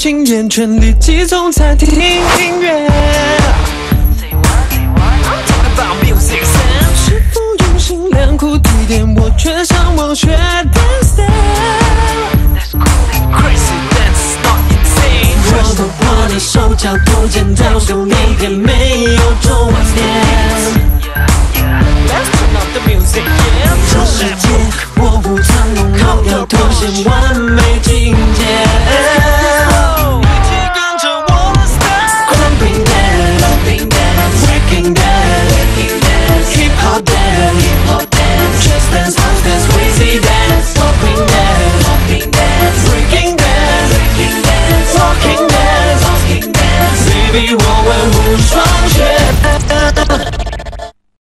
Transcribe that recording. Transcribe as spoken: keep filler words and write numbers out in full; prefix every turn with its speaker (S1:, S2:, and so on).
S1: 心愿，全力集中才听音乐。是否用心良苦提点，我却向往学 dance style。我的我的手脚不见到手，你也没有重点。这世界卧虎藏龙，我要凸显完